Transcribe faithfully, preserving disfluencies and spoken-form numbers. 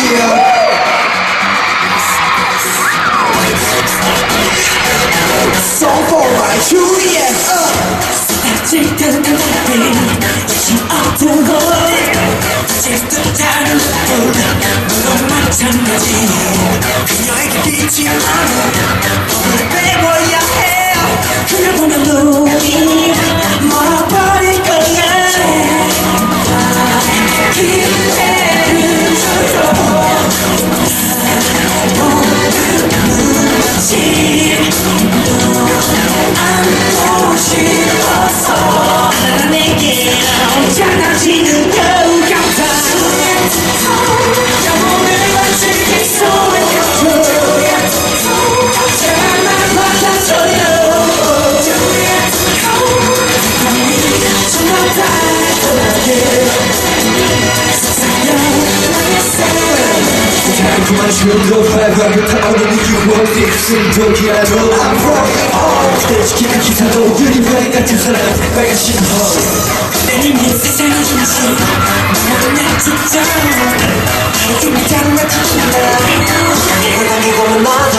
Song for my Juliet. 아직 따뜻한 달빛 심 없던 곳 아직도 다른 물론 마찬가지 그녀에게 빛이 나는 너를 빼버려야 해 그녀 보면 눈이 멀어버릴 거야 기회를 줘도 지 안고 싶어서 내게 장난치는 것 같아 영혼을 만지게 소원해줘 제발 날 받아줘요 정말 달콤하게 달콤한 춤도 발광을 타오르는 유월 딥슬독이라도 I'm rolling on 그대 지키는 기사도 그림과의 같은 사랑 빨간 신호 내님이 세상의 중심 너는 내 주장 하루 종일 장난치신다 내가 남기고는 너